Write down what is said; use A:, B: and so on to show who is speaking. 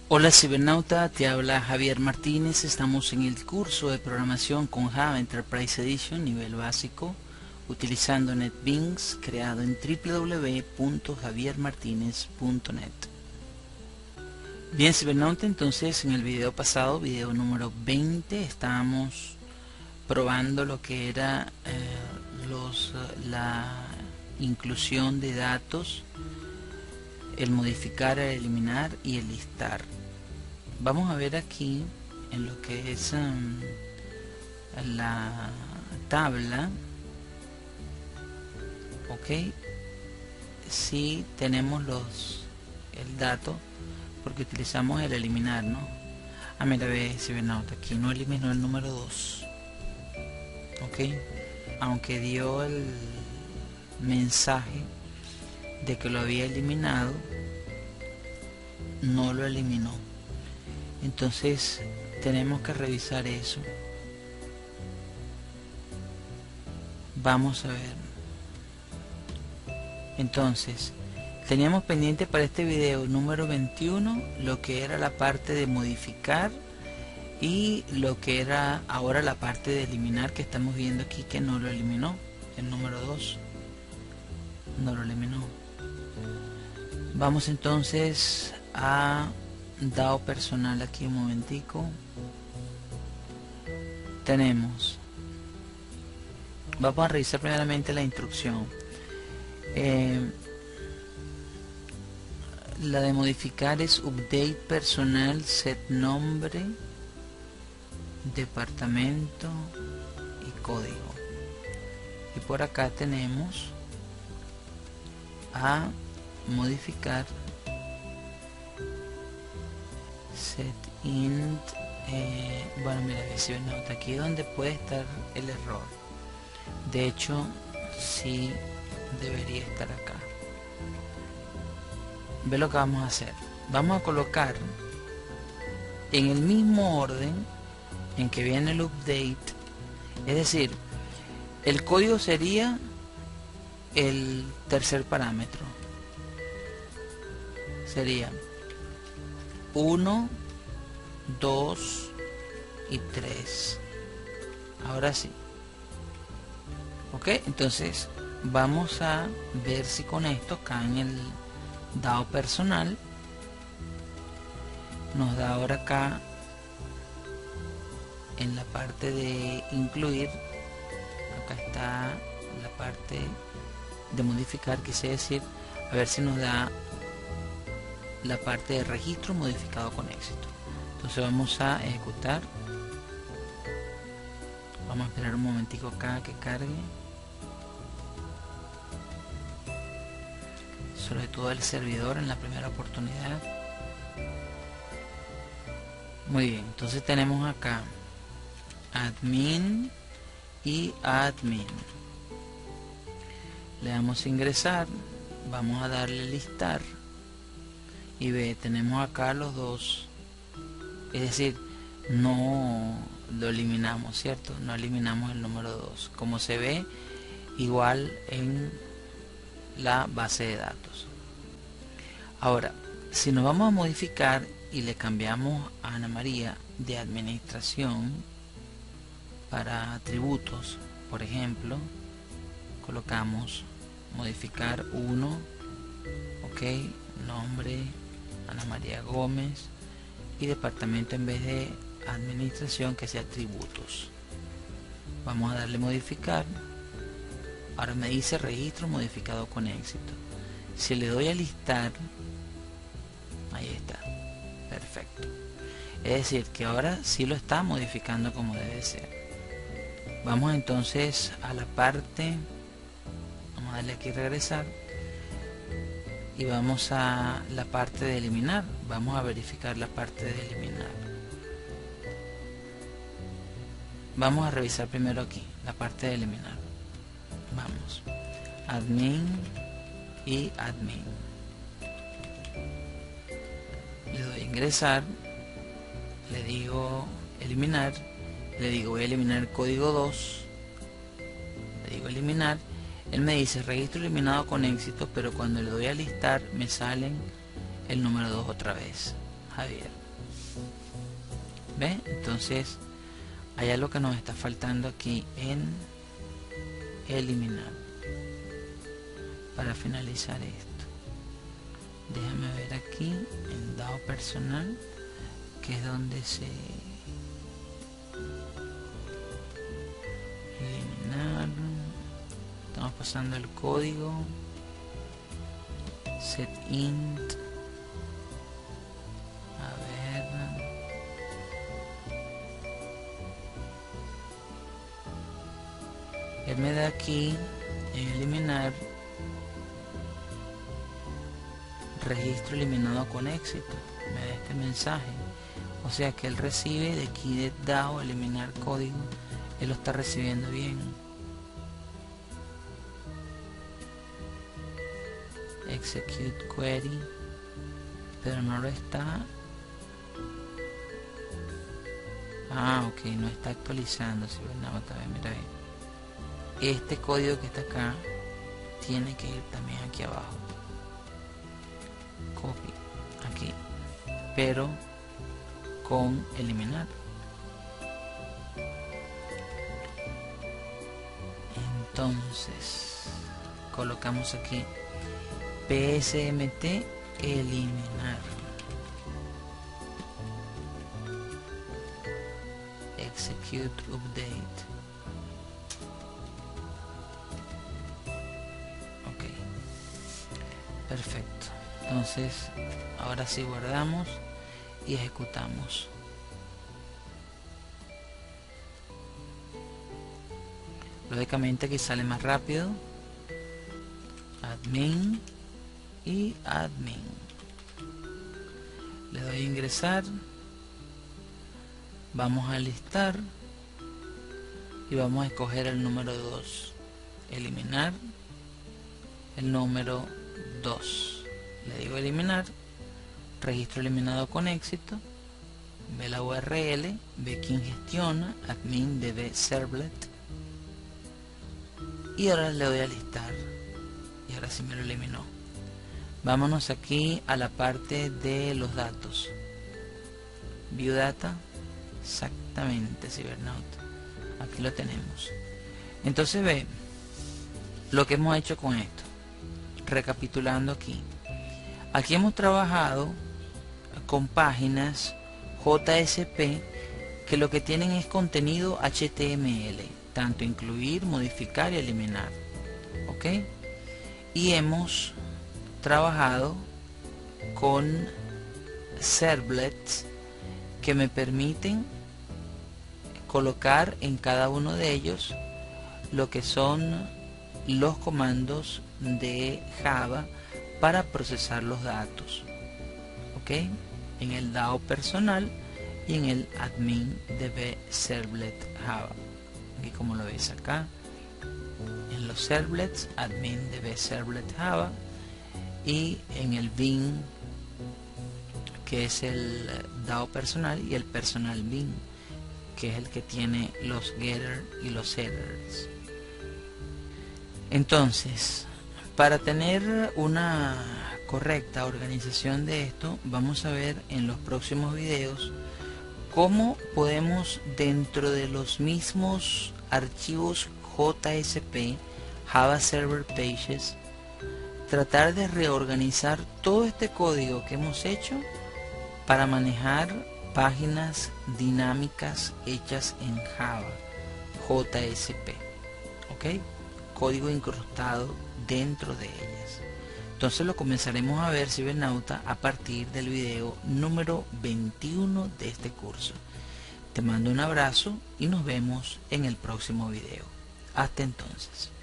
A: Hola cibernauta, te habla Javier Martínez. Estamos en el curso de programación con Java Enterprise Edition nivel básico utilizando NetBeans creado en www.javiermartinez.net. Bien cibernauta, entonces en el video pasado, video número 20, estábamos probando lo que era la inclusión de datos, el modificar, el eliminar y el listar. Vamos a ver aquí en lo que es la tabla, ok, si tenemos el dato, porque utilizamos el eliminar, ¿no? Mira, ve cibernauta, aquí no eliminó el número 2, ok, aunque dio el mensaje de que lo había eliminado, no lo eliminó. Entonces tenemos que revisar eso. Vamos a ver. Entonces teníamos pendiente para este video número 21 lo que era la parte de modificar y lo que era ahora la parte de eliminar, que estamos viendo aquí que no lo eliminó. El número 2 no lo eliminó. Vamos entonces a DAO personal aquí un momentico. Vamos a revisar primeramente la instrucción. La de modificar es update personal, set nombre, departamento y código. Y por acá tenemos a modificar set int. Bueno, mira, nota aquí donde puede estar el error. De hecho, sí debería estar acá. Ve lo que vamos a hacer. Vamos a colocar en el mismo orden en que viene el update, es decir, el código sería el tercer parámetro, sería 1, 2 y 3. Ahora sí, ok, entonces vamos a ver si con esto acá en el DAO personal nos da ahora acá en la parte de incluir. Acá está la parte de modificar, quise decir, a ver si nos da la parte de registro modificado con éxito. Entonces vamos a ejecutar. Vamos a esperar un momentico acá que cargue, sobre todo el servidor en la primera oportunidad. Muy bien, entonces tenemos acá admin y admin. Le damos a ingresar, vamos a darle listar y ve, tenemos acá los dos, es decir, no lo eliminamos, ¿cierto? No eliminamos el número 2, como se ve igual en la base de datos. Ahora, si nos vamos a modificar y le cambiamos a Ana María de administración para atributos, por ejemplo, colocamos modificar 1, ok, nombre Ana María Gómez, y departamento en vez de administración que sea atributos. Vamos a darle modificar. Ahora me dice registro modificado con éxito. Si le doy a listar, ahí está, perfecto. Es decir que ahora sí lo está modificando como debe ser. Vamos entonces a la parte, vamos a darle aquí regresar y vamos a la parte de eliminar. Vamos a verificar la parte de eliminar. Vamos a revisar primero aquí la parte de eliminar. Vamos, admin y admin. Le doy a ingresar, le digo eliminar, le digo voy a eliminar el código 2, le digo eliminar. Él me dice registro eliminado con éxito, pero cuando le doy a listar me salen el número 2 otra vez. Javier. ¿Ve? Entonces hay algo que nos está faltando aquí en eliminar. Para finalizar esto, déjame ver aquí en dado personal, que es donde se eliminar. Estamos pasando el código set int. A ver, él me da aquí en eliminar registro eliminado con éxito, me da este mensaje, o sea que él recibe de aquí de DAO eliminar código, él lo está recibiendo bien. Execute query, pero no lo está. Ok, no está actualizando. Si ven, mira bien. Este código que está acá tiene que ir también aquí abajo. Copy aquí, pero con eliminar. Entonces colocamos aquí psmt eliminar, execute update. Ok, perfecto. Entonces ahora sí guardamos y ejecutamos. Lógicamente aquí sale más rápido. Admin y admin. Le doy a ingresar. Vamos a listar y vamos a escoger el número 2. Eliminar el número 2. Le digo eliminar. Registro eliminado con éxito. Ve la URL, ve quién gestiona, admin db servlet, y ahora le doy a listar y ahora sí me lo eliminó. Vámonos aquí a la parte de los datos, view data, exactamente, Cibernauta, aquí lo tenemos. Entonces ve lo que hemos hecho con esto. Recapitulando aquí hemos trabajado con páginas JSP que lo que tienen es contenido HTML, tanto incluir, modificar y eliminar. ¿Ok? Y hemos trabajado con servlets que me permiten colocar en cada uno de ellos lo que son los comandos de Java para procesar los datos. ¿Ok? En el DAO personal y en el admin db servlet Java. Aquí como lo veis acá, en los servlets admin db servlet Java, y en el bin, que es el DAO personal, y el personal bin, que es el que tiene los getter y los setters. Entonces, para tener una correcta organización de esto, vamos a ver en los próximos videos cómo podemos, dentro de los mismos archivos JSP, Java Server Pages, tratar de reorganizar todo este código que hemos hecho para manejar páginas dinámicas hechas en Java JSP. ¿Ok? Código incrustado dentro de ellas. Entonces lo comenzaremos a ver, Cibernauta, a partir del video número 21 de este curso. Te mando un abrazo y nos vemos en el próximo video. Hasta entonces.